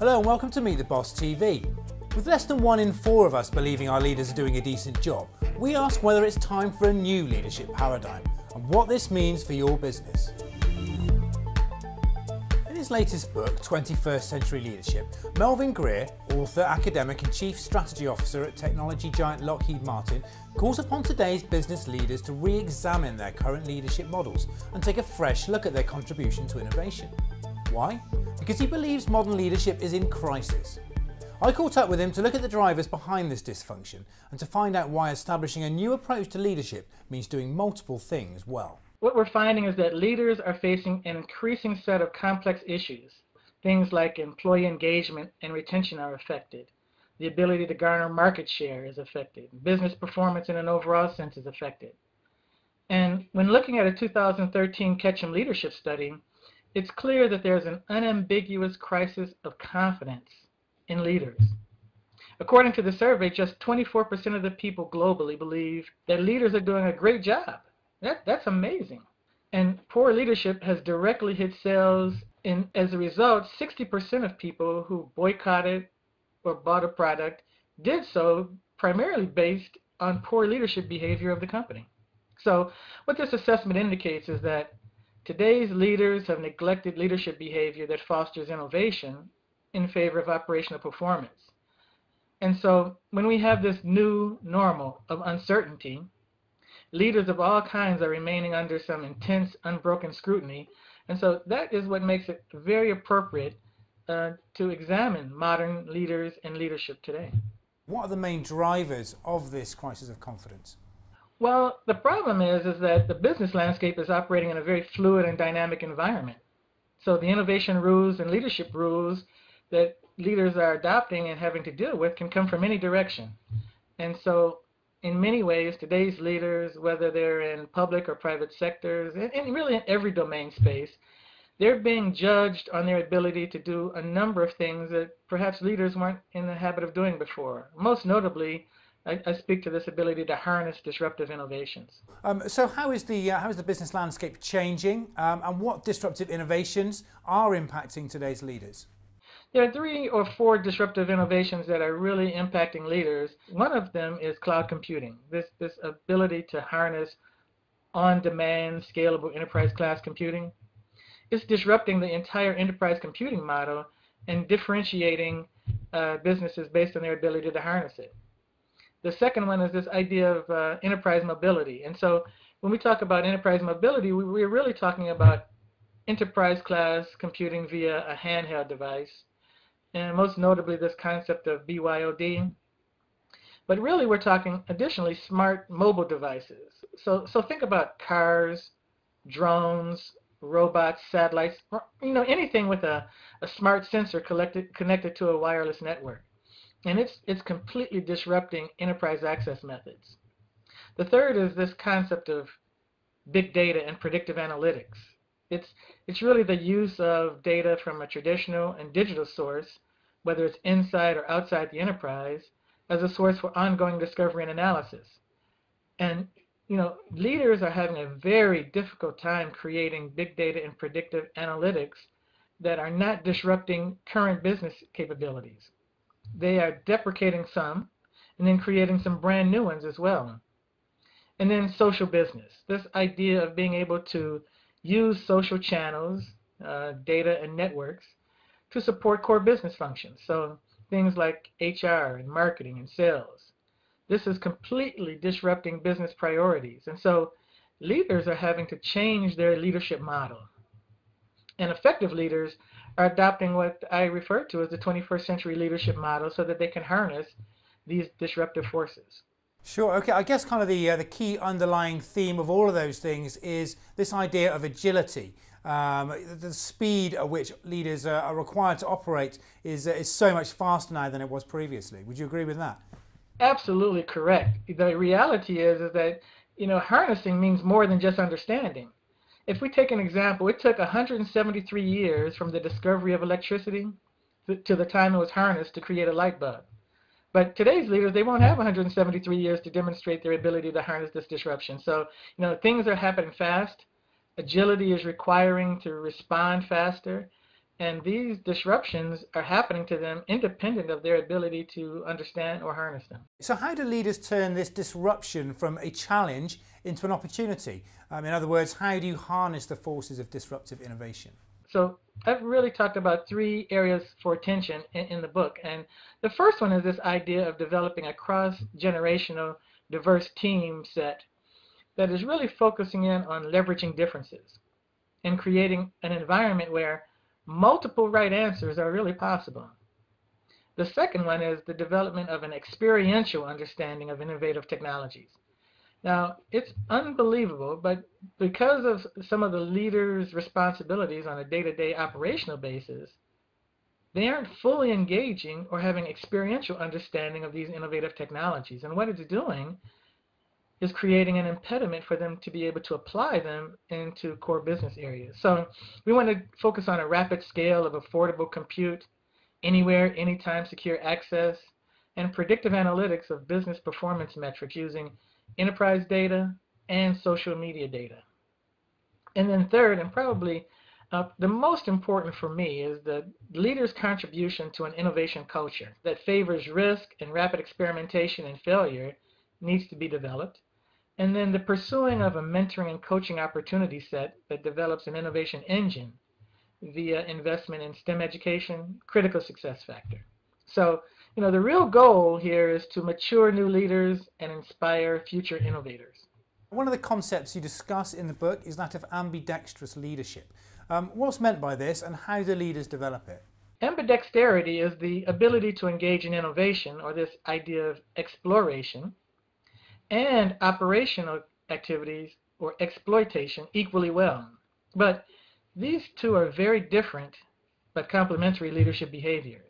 Hello and welcome to Meet the Boss TV. With less than 1 in 4 of us believing our leaders are doing a decent job, we ask whether it's time for a new leadership paradigm and what this means for your business. In his latest book, 21st Century Leadership, Melvin Greer, author, academic and chief strategy officer at technology giant Lockheed Martin, calls upon today's business leaders to re-examine their current leadership models and take a fresh look at their contribution to innovation. Why? Because he believes modern leadership is in crisis. I caught up with him to look at the drivers behind this dysfunction and to find out why establishing a new approach to leadership means doing multiple things well. What we're finding is that leaders are facing an increasing set of complex issues. Things like employee engagement and retention are affected. The ability to garner market share is affected. Business performance in an overall sense is affected. And when looking at a 2013 Ketchum leadership study, it's clear that there's an unambiguous crisis of confidence in leaders. According to the survey, just 24% of the people globally believe that leaders are doing a great job. That's amazing. And poor leadership has directly hit sales, and as a result, 60% of people who boycotted or bought a product did so primarily based on poor leadership behavior of the company. So what this assessment indicates is that today's leaders have neglected leadership behavior that fosters innovation in favor of operational performance. And so when we have this new normal of uncertainty, leaders of all kinds are remaining under some intense, unbroken scrutiny. And so that is what makes it very appropriate to examine modern leaders and leadership today. What are the main drivers of this crisis of confidence? Well, the problem is that the business landscape is operating in a very fluid and dynamic environment. So the innovation rules and leadership rules that leaders are adopting and having to deal with can come from any direction. And so in many ways, today's leaders, whether they're in public or private sectors, and really in every domain space, they're being judged on their ability to do a number of things that perhaps leaders weren't in the habit of doing before. Most notably, I speak to this ability to harness disruptive innovations. So how is the business landscape changing, and what disruptive innovations are impacting today's leaders? There are 3 or 4 disruptive innovations that are really impacting leaders. One of them is cloud computing, this ability to harness on-demand, scalable enterprise-class computing. It's disrupting the entire enterprise computing model and differentiating businesses based on their ability to harness it. The second one is this idea of enterprise mobility. And so when we talk about enterprise mobility, we're really talking about enterprise-class computing via a handheld device, and most notably this concept of BYOD. But really we're talking additionally smart mobile devices. So think about cars, drones, robots, satellites, or anything with a smart sensor connected to a wireless network. And it's completely disrupting enterprise access methods. The third is this concept of big data and predictive analytics. It's really the use of data from a traditional and digital source, whether it's inside or outside the enterprise, as a source for ongoing discovery and analysis. And leaders are having a very difficult time creating big data and predictive analytics that are not disrupting current business capabilities. They are deprecating some and then creating some brand new ones as well. And then social business, this idea of being able to use social channels, data and networks to support core business functions. So things like HR and marketing and sales. This is completely disrupting business priorities. And so leaders are having to change their leadership model. And effective leaders are adopting what I refer to as the 21st century leadership model so that they can harness these disruptive forces. Sure. Okay. I guess kind of the key underlying theme of all of those things is this idea of agility. The speed at which leaders are required to operate is so much faster now than it was previously. Would you agree with that? Absolutely correct. The reality is that harnessing means more than just understanding. If we take an example, it took 173 years from the discovery of electricity to the time it was harnessed to create a light bulb. But today's leaders, they won't have 173 years to demonstrate their ability to harness this disruption. So, things are happening fast. Agility is requiring to respond faster. And these disruptions are happening to them independent of their ability to understand or harness them. So how do leaders turn this disruption from a challenge into an opportunity? In other words, how do you harness the forces of disruptive innovation? So I've really talked about 3 areas for attention in the book. And the first one is this idea of developing a cross-generational diverse team set that is really focusing in on leveraging differences and creating an environment where multiple right answers are really possible. The second one is the development of an experiential understanding of innovative technologies. Now, it's unbelievable, but because of some of the leaders' responsibilities on a day-to-day operational basis, they aren't fully engaging or having experiential understanding of these innovative technologies. And what it's doing is creating an impediment for them to be able to apply them into core business areas. So we want to focus on a rapid scale of affordable compute, anywhere, anytime secure access, and predictive analytics of business performance metrics using enterprise data and social media data. And then third, and probably the most important for me, is the leader's contribution to an innovation culture that favors risk and rapid experimentation and failure needs to be developed. And then the pursuing of a mentoring and coaching opportunity set that develops an innovation engine via investment in STEM education, critical success factor. So, the real goal here is to mature new leaders and inspire future innovators. One of the concepts you discuss in the book is that of ambidextrous leadership. What's meant by this, and how do leaders develop it? Ambidexterity is the ability to engage in innovation, or this idea of exploration, and operational activities or exploitation equally well. But these two are very different but complementary leadership behaviors.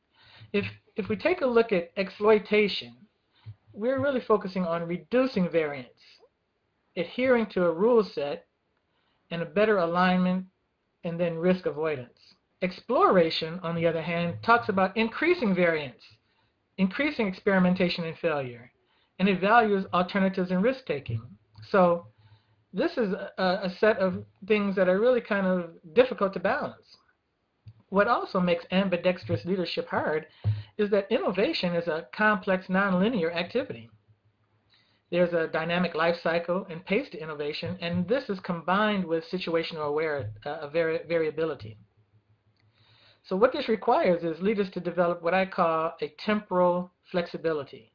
If we take a look at exploitation, we're really focusing on reducing variance, adhering to a rule set, and a better alignment, and then risk avoidance. Exploration, on the other hand, talks about increasing variance, increasing experimentation and failure, and it values alternatives and risk-taking. So this is a set of things that are really kind of difficult to balance. What also makes ambidextrous leadership hard is that innovation is a complex, nonlinear activity. There's a dynamic life cycle and pace to innovation, and this is combined with situational variability. So what this requires is leaders to develop what I call a temporal flexibility.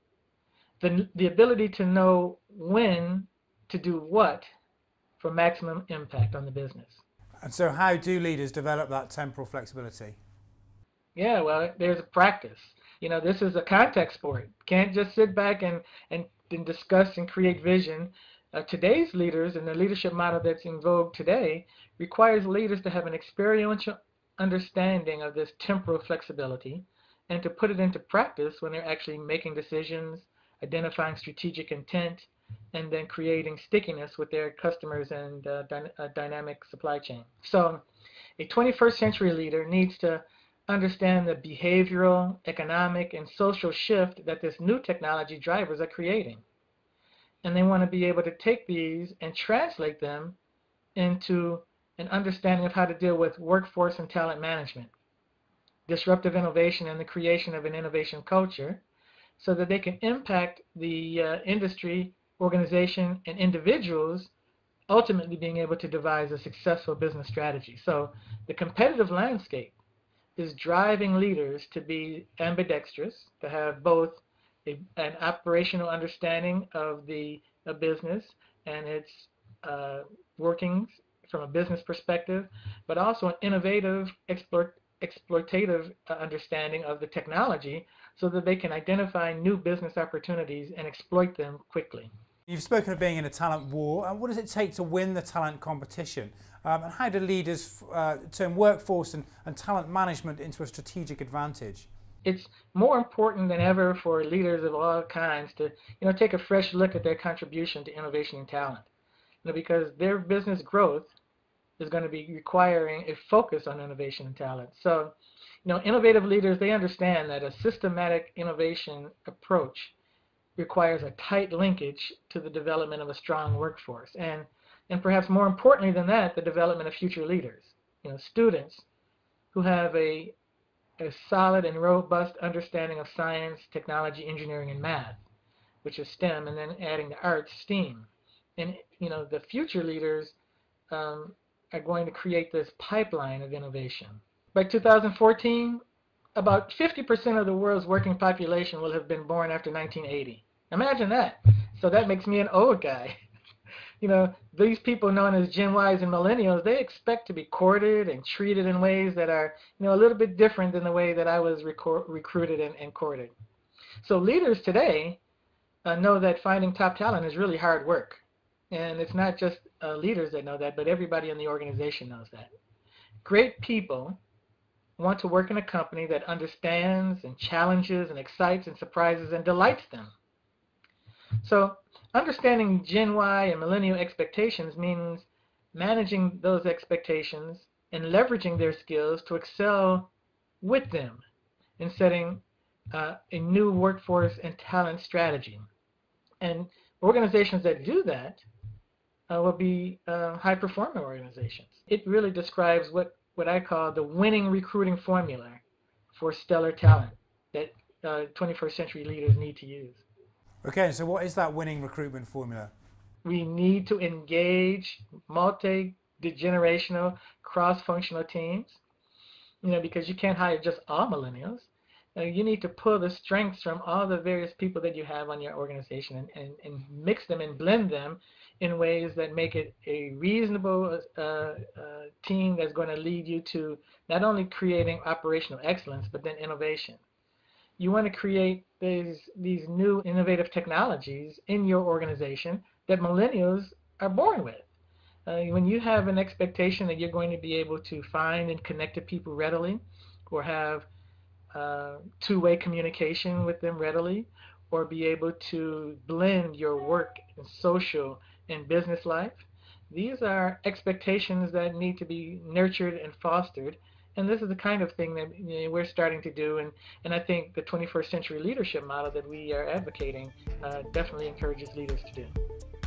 The ability to know when to do what for maximum impact on the business. And so how do leaders develop that temporal flexibility? Yeah, well, there's a practice. This is a contact sport. Can't just sit back and discuss and create vision. Today's leaders, and the leadership model that's in vogue today, requires leaders to have an experiential understanding of this temporal flexibility and to put it into practice when they're actually making decisions, identifying strategic intent, and then creating stickiness with their customers and a dynamic supply chain. So a 21st century leader needs to understand the behavioral, economic, and social shift that this new technology drivers are creating. And they want to be able to take these and translate them into an understanding of how to deal with workforce and talent management, disruptive innovation, and the creation of an innovation culture, so that they can impact the industry, organization, and individuals, ultimately being able to devise a successful business strategy. So the competitive landscape is driving leaders to be ambidextrous, to have both an operational understanding of the business and its workings from a business perspective, but also an innovative, exploitative understanding of the technology, so that they can identify new business opportunities and exploit them quickly. You've spoken of being in a talent war. What does it take to win the talent competition? And how do leaders turn workforce and talent management into a strategic advantage? It's more important than ever for leaders of all kinds to take a fresh look at their contribution to innovation and talent, because their business growth is going to be requiring a focus on innovation and talent. So innovative leaders, they understand that a systematic innovation approach requires a tight linkage to the development of a strong workforce, and perhaps more importantly than that, the development of future leaders, students who have a solid and robust understanding of science, technology, engineering, and math, which is STEM, and then adding the arts, STEAM. And the future leaders are going to create this pipeline of innovation. By 2014, about 50% of the world's working population will have been born after 1980. Imagine that. So that makes me an old guy. These people known as Gen Ys and Millennials, they expect to be courted and treated in ways that are, a little bit different than the way that I was recruited and courted. So leaders today know that finding top talent is really hard work. And it's not just leaders that know that, but everybody in the organization knows that. Great people want to work in a company that understands and challenges and excites and surprises and delights them. So understanding Gen Y and millennial expectations means managing those expectations and leveraging their skills to excel with them in setting a new workforce and talent strategy. And organizations that do that will be high-performing organizations. It really describes what I call the winning recruiting formula for stellar talent that 21st century leaders need to use. Okay, so what is that winning recruitment formula? We need to engage multi-generational, cross-functional teams, because you can't hire just all millennials. You need to pull the strengths from all the various people that you have on your organization and mix them and blend them in ways that make it a reasonable team that's going to lead you to not only creating operational excellence, but then innovation. You want to create these new innovative technologies in your organization that millennials are born with. When you have an expectation that you're going to be able to find and connect to people readily, or have two-way communication with them readily, or be able to blend your work and social and business life, these are expectations that need to be nurtured and fostered. And this is the kind of thing that we're starting to do, and I think the 21st century leadership model that we are advocating definitely encourages leaders to do.